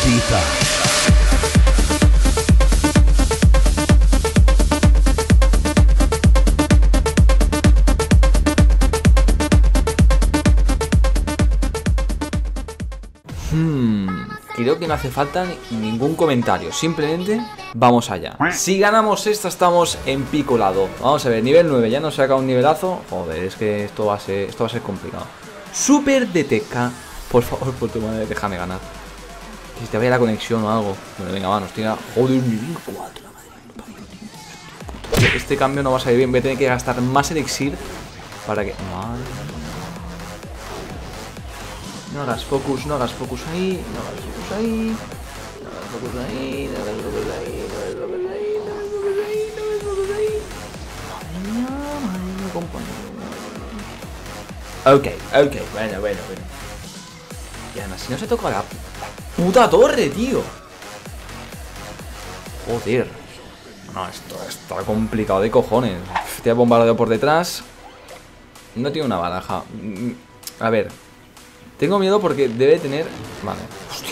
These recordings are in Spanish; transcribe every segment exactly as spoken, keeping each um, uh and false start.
Pizza. Hmm, creo que no hace falta ni- ningún comentario. Simplemente vamos allá. Si ganamos esta, estamos en pico lado. Vamos a ver, nivel nueve. Ya nos saca un nivelazo. Joder, es que esto va a ser, esto va a ser complicado. Super D T K. Por favor, por tu madre, déjame ganar. Si te vaya la conexión o algo. Bueno, venga, va, nos tira. Joder, nivel cuatro. La madre. Este cambio no va a salir bien. Voy a tener que gastar más elixir para que... Madre. No hagas focus, no hagas focus ahí, no hagas focus ahí, no hagas focus ahí, no hagas focus ahí, no hagas focus ahí, no hagas focus ahí, no hagas focus ahí. Madre mía, madre mía, compañero. Ok, ok, bueno, bueno, bueno. Y además, si no se toca la puta torre, tío. Joder. No, esto está complicado de cojones. Te ha bombardeado por detrás. No tiene una baraja. A ver. Tengo miedo porque debe tener... Vale. Hostia.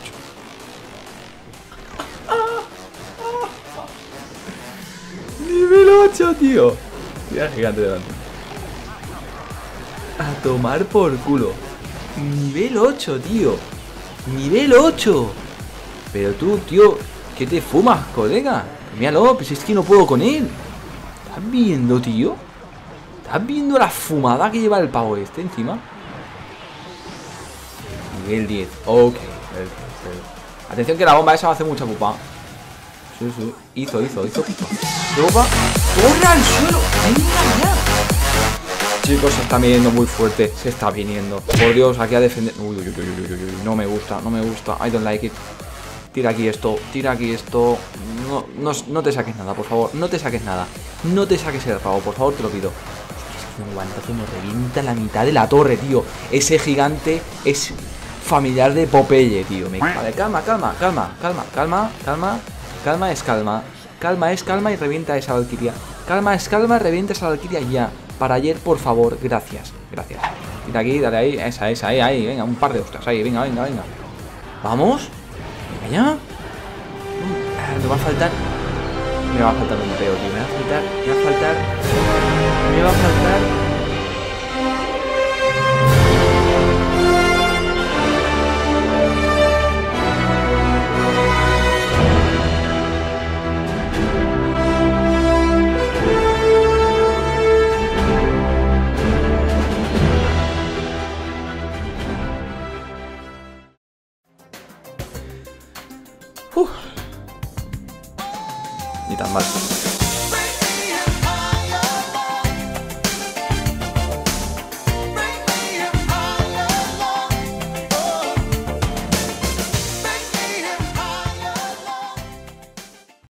Nivel ocho, tío. Mira, gigante delante. A tomar por culo. Nivel ocho, tío. Nivel ocho. Pero tú, tío, ¿qué te fumas, colega? Míralo, pues es que no puedo con él. ¿Estás viendo, tío? ¿Estás viendo la fumada que lleva el pavo este encima? Nivel diez, ok. Atención que la bomba esa va a hacer mucha pupa. Sí, sí, hizo, hizo, hizo pupa. ¡Corre al suelo! ¡Venga ya! Chicos, se está viniendo muy fuerte. Se está viniendo. Por Dios, aquí a defender. Uy, uy, uy, uy, uy, uy. No me gusta, no me gusta. I don't like it. Tira aquí esto, tira aquí esto. No, no, no te saques nada, por favor. No te saques nada. No te saques el pavo, por favor, te lo pido. Hostia, un guantazo me revienta la mitad de la torre, tío. Ese gigante es familiar de Popeye, tío. Me... Vale, calma, calma, calma, calma, calma, calma. Calma es calma. Calma es calma y revienta esa valquiria. Calma es calma, revienta esa valquiria ya. Para ayer, por favor, gracias. Gracias. Tira aquí, dale ahí, esa, esa, ahí, ahí. Venga, un par de hostias, ahí, venga, venga, venga. Vamos. Venga ya. Ah, me va a faltar. Me va a faltar un peo, tío. Me va a faltar, me va a faltar. Me va a faltar. Uf. Ni tan mal.